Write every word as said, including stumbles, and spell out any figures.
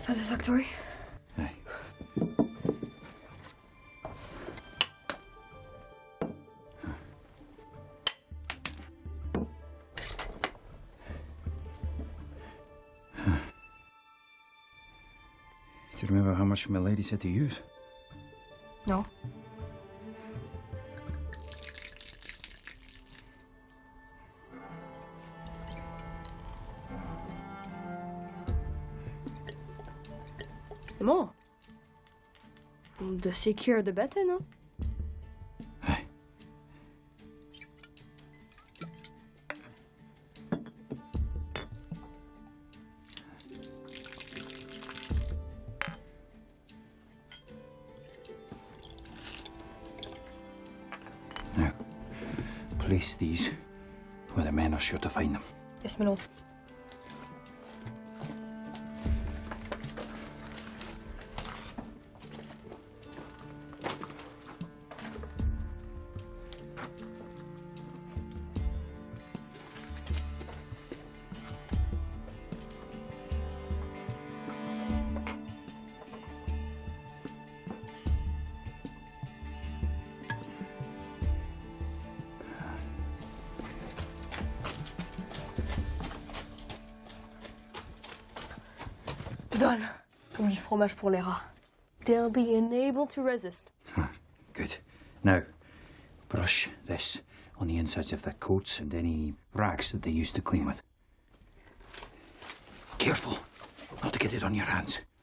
Satisfactory? Aye. Do you remember how much my lady said to use? No. More. The secure, the better, no? Aye. Now, place these where the men are sure to find them. Yes, my lord. Done. Comme du fromage pour les rats. They'll be unable to resist. Huh, good. Now, brush this on the insides of their coats and any rags that they used to clean with. Careful not to get it on your hands.